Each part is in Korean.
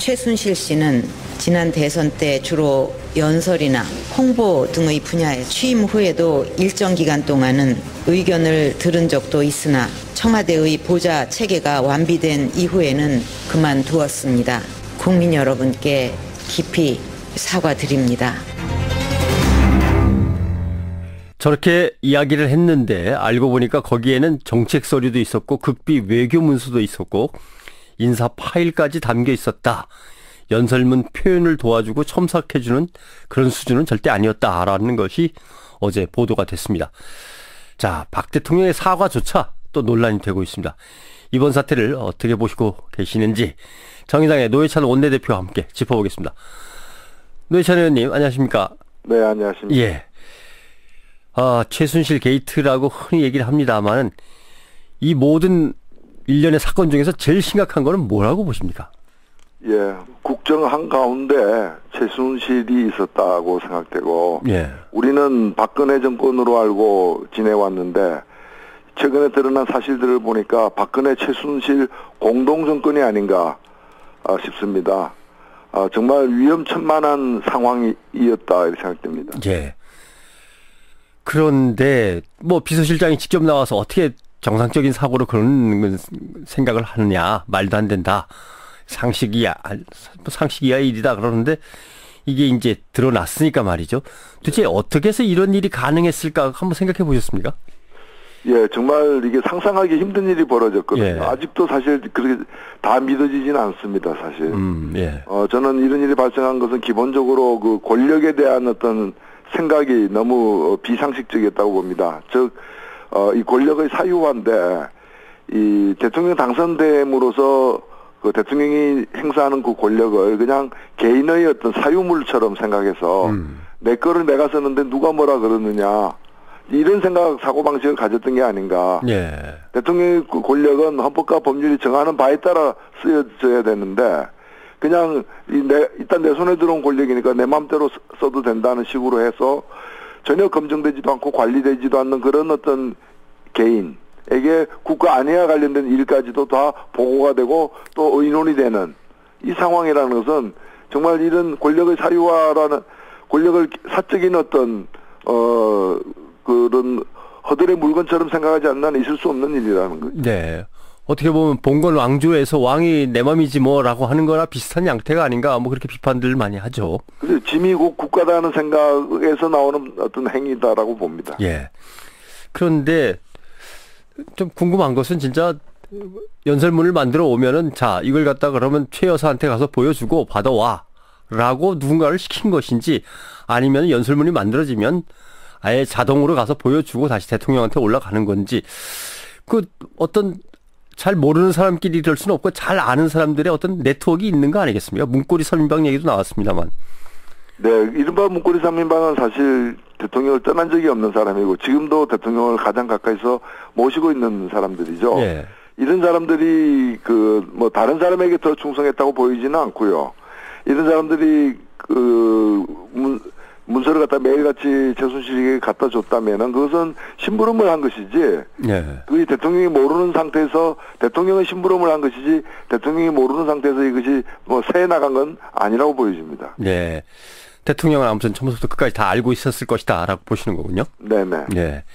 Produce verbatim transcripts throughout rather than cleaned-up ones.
최순실 씨는 지난 대선 때 주로 연설이나 홍보 등의 분야에 취임 후에도 일정 기간 동안은 의견을 들은 적도 있으나 청와대의 보좌 체계가 완비된 이후에는 그만두었습니다. 국민 여러분께 깊이 사과드립니다. 저렇게 이야기를 했는데 알고 보니까 거기에는 정책 서류도 있었고 극비 외교 문서도 있었고 인사 파일까지 담겨 있었다. 연설문 표현을 도와주고 첨삭해주는 그런 수준은 절대 아니었다라는 것이 어제 보도가 됐습니다. 자, 박 대통령의 사과조차 또 논란이 되고 있습니다. 이번 사태를 어떻게 보시고 계시는지 정의당의 노회찬 원내대표와 함께 짚어보겠습니다. 노회찬 의원님 안녕하십니까? 네, 안녕하십니까? 예. 아, 최순실 게이트라고 흔히 얘기를 합니다만 이 모든 일련의 사건 중에서 제일 심각한 거는 뭐라고 보십니까? 예, 국정 한가운데 최순실이 있었다고 생각되고 예. 우리는 박근혜 정권으로 알고 지내왔는데 최근에 드러난 사실들을 보니까 박근혜 최순실 공동정권이 아닌가 싶습니다. 아, 정말 위험천만한 상황이었다 이렇게 생각됩니다. 예. 그런데 뭐 비서실장이 직접 나와서 어떻게 정상적인 사고로 그런 생각을 하느냐, 말도 안 된다, 상식이야 상식이야 일이다 그러는데 이게 이제 드러났으니까 말이죠. 도대체 어떻게 해서 이런 일이 가능했을까 한번 생각해 보셨습니까? 예, 정말 이게 상상하기 힘든 일이 벌어졌거든요. 예. 아직도 사실 그렇게 다 믿어지지는 않습니다, 사실. 음, 예. 어, 저는 이런 일이 발생한 것은 기본적으로 그 권력에 대한 어떤 생각이 너무 비상식적이었다고 봅니다. 즉, 어, 이 권력의 사유화인데, 이 대통령 당선됨으로써 그 대통령이 행사하는 그 권력을 그냥 개인의 어떤 사유물처럼 생각해서 음. 내 거를 내가 썼는데 누가 뭐라 그러느냐. 이런 생각, 사고방식을 가졌던 게 아닌가. 예. 대통령의 그 권력은 헌법과 법률이 정하는 바에 따라 쓰여져야 되는데, 그냥 이 내, 일단 내 손에 들어온 권력이니까 내 마음대로 써도 된다는 식으로 해서 전혀 검증되지도 않고 관리되지도 않는 그런 어떤 개인에게 국가 안위와 관련된 일까지도 다 보고가 되고 또 의논이 되는 이 상황이라는 것은 정말 이런 권력의 사유화라는 권력을 사적인 어떤 어 그런 허들의 물건처럼 생각하지 않는 있을 수 없는 일이라는 거죠. 네. 어떻게 보면 봉건 왕조에서 왕이 내 맘이지 뭐라고 하는 거나 비슷한 양태가 아닌가 뭐 그렇게 비판들을 많이 하죠. 그래서 짐이 곧 국가다는 생각에서 나오는 어떤 행위다라고 봅니다. 예. 그런데 좀 궁금한 것은 진짜 연설문을 만들어 오면은 자 이걸 갖다 그러면 최 여사한테 가서 보여주고 받아와 라고 누군가를 시킨 것인지 아니면 연설문이 만들어지면 아예 자동으로 가서 보여주고 다시 대통령한테 올라가는 건지 그 어떤 잘 모르는 사람끼리 이럴 수는 없고 잘 아는 사람들의 어떤 네트워크가 있는 거 아니겠습니까? 문고리 삼 인방 얘기도 나왔습니다만. 네, 이른바 문고리 삼 인방은 사실 대통령을 떠난 적이 없는 사람이고 지금도 대통령을 가장 가까이서 모시고 있는 사람들이죠. 예. 이런 사람들이 그 뭐 다른 사람에게 더 충성했다고 보이지는 않고요. 이런 사람들이 그 문, 문서를 갖다 매일같이 최순실에게 갖다 줬다면은 그것은 심부름을 한 것이지. 예. 그게 대통령이 모르는 상태에서 대통령의 심부름을 한 것이지 대통령이 모르는 상태에서 이것이 뭐 새 나간 건 아니라고 보여집니다. 네. 대통령은 아무튼 처음부터 끝까지 다 알고 있었을 것이다라고 보시는 거군요. 네네. 네.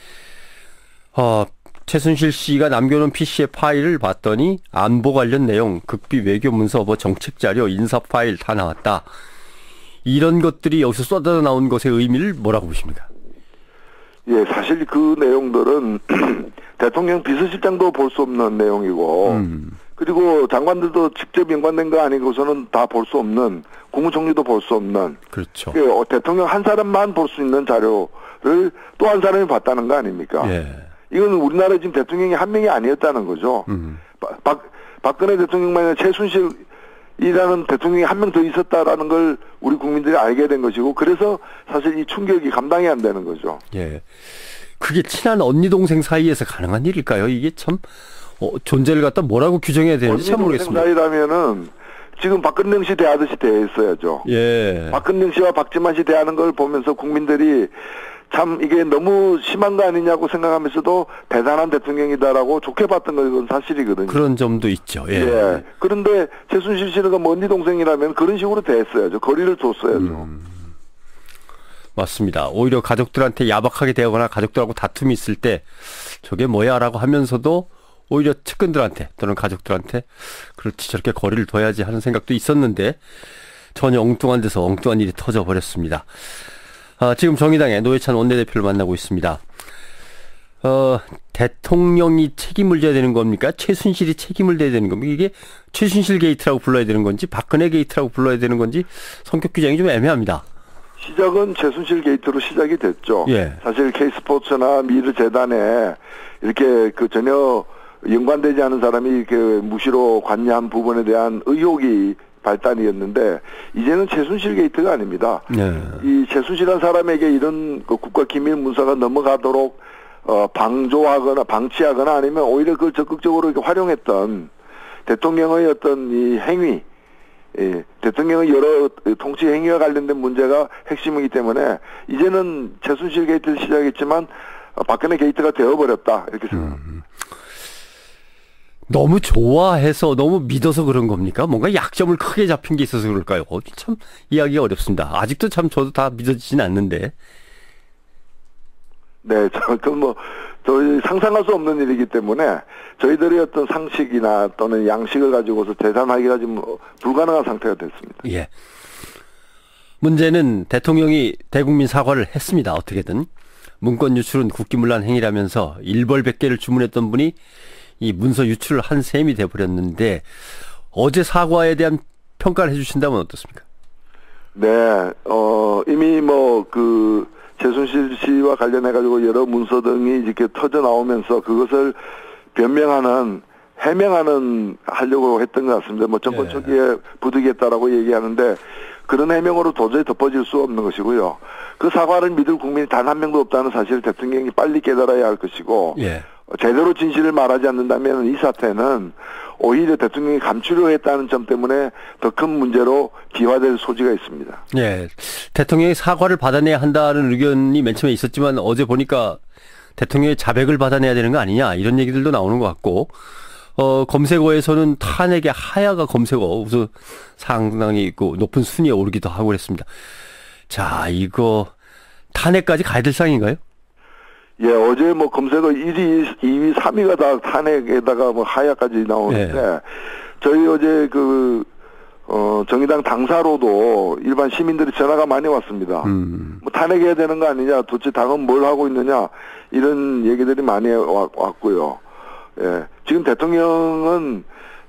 어, 최순실 씨가 남겨놓은 피씨의 파일을 봤더니 안보 관련 내용, 극비 외교 문서, 뭐 정책 자료, 인사 파일 다 나왔다. 이런 것들이 여기서 쏟아져 나온 것의 의미를 뭐라고 보십니까? 예, 사실 그 내용들은 대통령 비서실장도 볼 수 없는 내용이고, 음. 그리고 장관들도 직접 연관된 거 아니고서는 다 볼 수 없는, 국무총리도 볼 수 없는. 그렇죠. 그 대통령 한 사람만 볼 수 있는 자료를 또 한 사람이 봤다는 거 아닙니까? 예. 이건 우리나라 지금 대통령이 한 명이 아니었다는 거죠. 음. 박, 박근혜 대통령만 아니라 최순실 이라는 대통령이 한 명 더 있었다라는 걸 우리 국민들이 알게 된 것이고 그래서 사실 이 충격이 감당이 안 되는 거죠. 예, 그게 친한 언니 동생 사이에서 가능한 일일까요? 이게 참 어, 존재를 갖다 뭐라고 규정해야 되는지 참 모르겠습니다. 언니 동생 사이라면은 지금 박근영 씨 대하듯이 대했어야죠. 예. 박근영 씨와 박지만 씨 대하는 걸 보면서 국민들이 참 이게 너무 심한 거 아니냐고 생각하면서도 대단한 대통령이다라고 좋게 봤던 건 사실이거든요. 그런 점도 있죠. 예. 예. 그런데 최순실 씨는 그 먼지 동생이라면 그런 식으로 대했어야죠. 거리를 뒀어야죠. 음. 맞습니다. 오히려 가족들한테 야박하게 대하거나 가족들하고 다툼이 있을 때 저게 뭐야라고 하면서도 오히려 측근들한테 또는 가족들한테 그렇지 저렇게 거리를 둬야지 하는 생각도 있었는데 전혀 엉뚱한 데서 엉뚱한 일이 터져버렸습니다. 아, 지금 정의당의 노회찬 원내대표를 만나고 있습니다. 어, 대통령이 책임을 져야 되는 겁니까? 최순실이 책임을 져야 되는 겁니까? 이게 최순실 게이트라고 불러야 되는 건지 박근혜 게이트라고 불러야 되는 건지 성격 규정이 좀 애매합니다. 시작은 최순실 게이트로 시작이 됐죠. 예. 사실 K스포츠나 미르재단에 이렇게 그 전혀 연관되지 않은 사람이 이렇게 무시로 관여한 부분에 대한 의혹이 발단이었는데 이제는 최순실 게이트가 아닙니다. 네. 이 최순실한 사람에게 이런 그 국가기밀 문서가 넘어가도록 어, 방조하거나 방치하거나 아니면 오히려 그걸 적극적으로 이렇게 활용했던 대통령의 어떤 이 행위, 예, 대통령의 여러 통치 행위와 관련된 문제가 핵심이기 때문에 이제는 최순실 게이트를 시작했지만 어, 박근혜 게이트가 되어버렸다 이렇게 생각합니다. 음. 너무 좋아해서 너무 믿어서 그런 겁니까? 뭔가 약점을 크게 잡힌 게 있어서 그럴까요? 참 이야기가 어렵습니다. 아직도 참 저도 다 믿어지진 않는데. 네, 저, 그 뭐, 저희 상상할 수 없는 일이기 때문에 저희들의 어떤 상식이나 또는 양식을 가지고서 계산하기가 지금 불가능한 상태가 됐습니다. 예. 문제는 대통령이 대국민 사과를 했습니다. 어떻게든. 문건 유출은 국기문란 행위라면서 일벌백계를 주문했던 분이 이 문서 유출을 한 셈이 돼버렸는데 어제 사과에 대한 평가를 해주신다면 어떻습니까? 네, 어, 이미 뭐, 그, 최순실 씨와 관련해가지고 여러 문서 등이 이렇게 터져 나오면서 그것을 변명하는, 해명하는, 하려고 했던 것 같습니다. 뭐 정권 네. 초기에 부득이했다라고 얘기하는데 그런 해명으로 도저히 덮어질 수 없는 것이고요. 그 사과를 믿을 국민이 단 한 명도 없다는 사실을 대통령이 빨리 깨달아야 할 것이고, 예. 제대로 진실을 말하지 않는다면 이 사태는 오히려 대통령이 감추려 했다는 점 때문에 더 큰 문제로 비화될 소지가 있습니다. 예. 대통령이 사과를 받아내야 한다는 의견이 맨 처음에 있었지만 어제 보니까 대통령의 자백을 받아내야 되는 거 아니냐 이런 얘기들도 나오는 것 같고 어, 검색어에서는 탄핵의 하야가 검색어 우선 상당히 있고 높은 순위에 오르기도 하고 그랬습니다. 자, 이거 탄핵까지 가야 될 상인가요? 예, 어제 뭐 검색어 일 위, 이 위, 삼 위가 다 탄핵에다가 뭐 하야까지 나오는데, 네. 저희 어제 그, 어, 정의당 당사로도 일반 시민들이 전화가 많이 왔습니다. 음. 뭐 탄핵해야 되는 거 아니냐, 도대체 당은 뭘 하고 있느냐, 이런 얘기들이 많이 와, 왔고요. 예. 지금 대통령은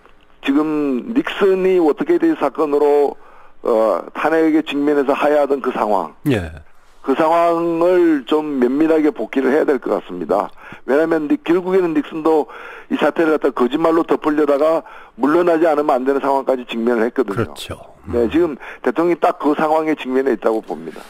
지금 닉슨이 워터게이트 사건으로, 어, 탄핵에 직면해서 하야하던 그 상황. 예. 그 상황을 좀 면밀하게 복귀를 해야 될 것 같습니다. 왜냐하면 결국에는 닉슨도 이 사태를 갖다 거짓말로 덮으려다가 물러나지 않으면 안 되는 상황까지 직면을 했거든요. 그렇죠. 음. 네, 지금 대통령이 딱 그 상황에 직면해 있다고 봅니다.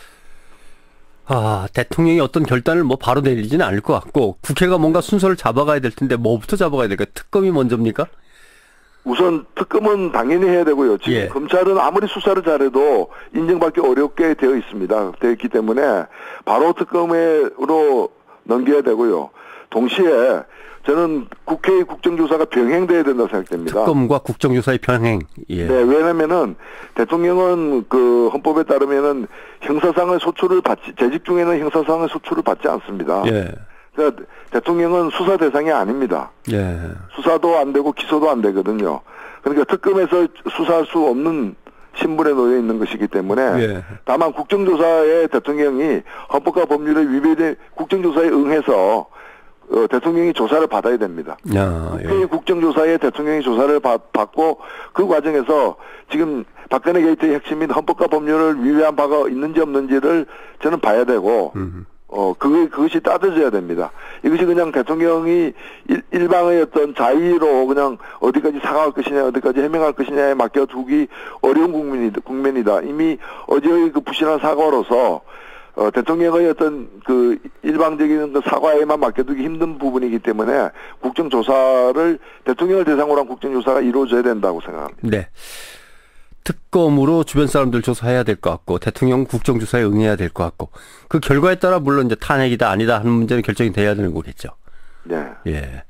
아, 대통령이 어떤 결단을 뭐 바로 내리지는 않을 것 같고 국회가 뭔가 순서를 잡아가야 될 텐데 뭐부터 잡아가야 될까요? 특검이 먼저입니까? 우선 특검은 당연히 해야 되고요. 지금 예. 검찰은 아무리 수사를 잘해도 인정받기 어렵게 되어 있습니다. 되어 있기 때문에 바로 특검으로 넘겨야 되고요. 동시에 저는 국회의 국정조사가 병행돼야 된다고 생각됩니다. 특검과 국정조사의 병행. 예. 네, 왜냐면은 대통령은 그 헌법에 따르면은 형사상의 소출을 받지, 재직 중에는 형사상의 소출을 받지 않습니다. 예. 그러니까 대통령은 수사 대상이 아닙니다. 예. 수사도 안 되고 기소도 안 되거든요. 그러니까 특검에서 수사할 수 없는 신분에 놓여 있는 것이기 때문에 예. 다만 국정조사에 대통령이 헌법과 법률에 위배된 국정조사에 응해서 어, 대통령이 조사를 받아야 됩니다. 야, 예. 그 국정조사에 대통령이 조사를 받, 받고 그 과정에서 지금 박근혜 게이트의 핵심인 헌법과 법률을 위배한 바가 있는지 없는지를 저는 봐야 되고 음. 어, 그게, 그것이 따져져야 됩니다. 이것이 그냥 대통령이 일, 일방의 어떤 자의로 그냥 어디까지 사과할 것이냐, 어디까지 해명할 것이냐에 맡겨두기 어려운 국민이다, 국면이다. 이미 어제의 그 부실한 사과로서, 어, 대통령의 어떤 그 일방적인 그 사과에만 맡겨두기 힘든 부분이기 때문에 국정조사를, 대통령을 대상으로 한 국정조사가 이루어져야 된다고 생각합니다. 네. 특검으로 주변 사람들 조사해야 될 것 같고 대통령 국정조사에 응해야 될 것 같고 그 결과에 따라 물론 이제 탄핵이다 아니다 하는 문제는 결정이 돼야 되는 거겠죠. 네. 예.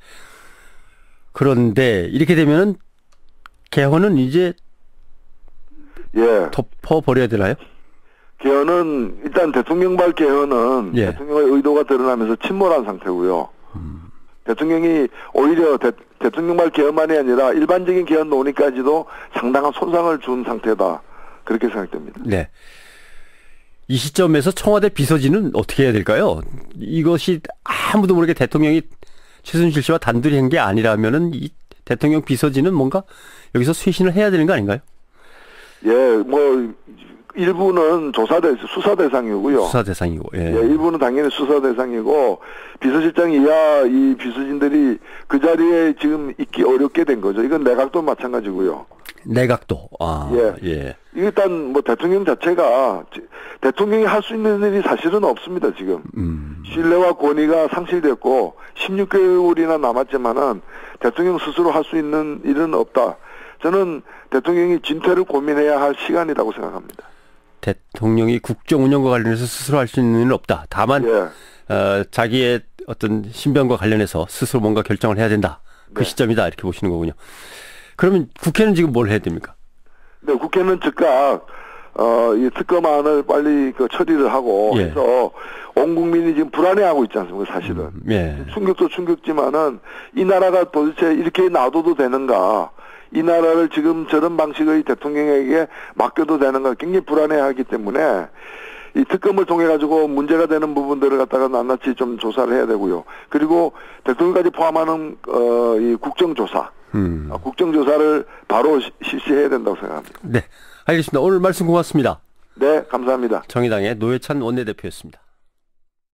그런데 이렇게 되면은 개헌은 이제 예. 덮어버려야 되나요? 개헌은 일단 대통령발 개헌은 예. 대통령의 의도가 드러나면서 침몰한 상태고요. 음. 대통령이 오히려 대, 대통령발 개헌만이 아니라 일반적인 개헌 논의까지도 상당한 손상을 준 상태다. 그렇게 생각됩니다. 네. 이 시점에서 청와대 비서진은 어떻게 해야 될까요? 이것이 아무도 모르게 대통령이 최순실 씨와 단둘이 한 게 아니라면은 이 대통령 비서진은 뭔가 여기서 쇄신을 해야 되는 거 아닌가요? 예, 뭐 일부는 조사 대 수사 대상이고요. 수사 대상이고. 예. 예, 일부는 당연히 수사 대상이고 비서실장 이하 이 비서진들이 그 자리에 지금 있기 어렵게 된 거죠. 이건 내각도 마찬가지고요. 내각도. 아, 예. 예. 일단 뭐 대통령 자체가 대통령이 할 수 있는 일이 사실은 없습니다. 지금 음. 신뢰와 권위가 상실됐고 십육 개월이나 남았지만은 대통령 스스로 할 수 있는 일은 없다. 저는 대통령이 진퇴를 고민해야 할 시간이라고 생각합니다. 대통령이 국정 운영과 관련해서 스스로 할 수 있는 일은 없다. 다만 예. 어, 자기의 어떤 신변과 관련해서 스스로 뭔가 결정을 해야 된다. 그 네. 시점이다 이렇게 보시는 거군요. 그러면 국회는 지금 뭘 해야 됩니까? 네, 국회는 즉각 어, 이 특검안을 빨리 그 처리를 하고 예. 해서 온 국민이 지금 불안해하고 있지 않습니까? 사실은 음, 예. 충격도 충격지만은 이 나라가 도대체 이렇게 놔둬도 되는가? 이 나라를 지금 저런 방식의 대통령에게 맡겨도 되는가 굉장히 불안해하기 때문에 이 특검을 통해 가지고 문제가 되는 부분들을 갖다가 낱낱이 좀 조사를 해야 되고요. 그리고 대통령까지 포함하는 어, 이 국정조사, 음. 어, 국정조사를 바로 시, 실시해야 된다고 생각합니다. 네, 알겠습니다. 오늘 말씀 고맙습니다. 네, 감사합니다. 정의당의 노회찬 원내대표였습니다.